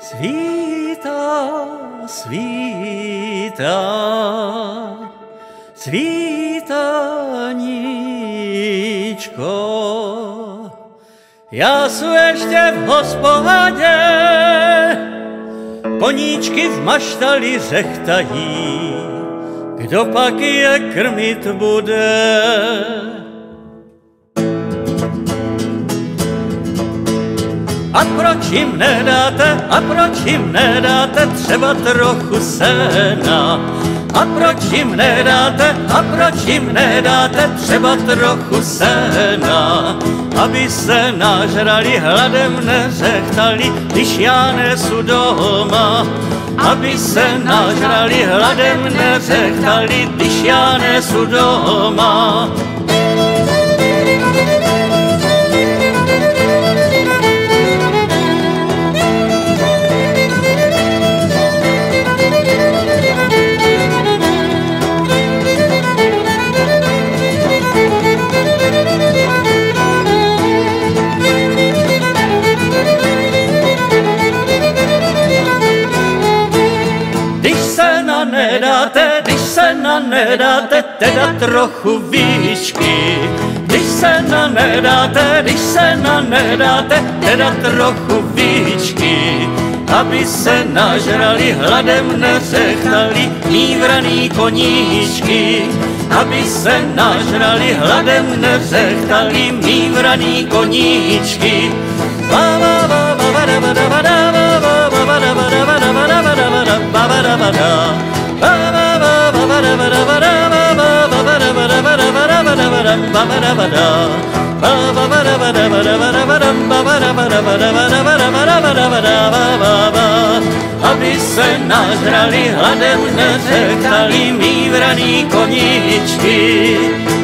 Svítá, svítá, svítaníčko. Já jsem ještě v hospodě, koníčky v maštali řechtají, kdo pak je krmit bude? A proč jim nedáte třeba trochu sena? A proč jim nedáte třeba trochu sena? Aby se nažrali, hladem neřechtali, když já nesu doma. Aby se nažrali, hladem neřechtali, když já nesu doma. Když se nedáte, teda trochu výšky. Když se nedáte, teda trochu výšky. Aby se nažrali, hladem neřechtali, mý vraný koníčky. Aby se nažrali, hladem neřechtali, mý vraný koníčky. Aby se nažrali, hladem neřechtali, mý vraný koníčky.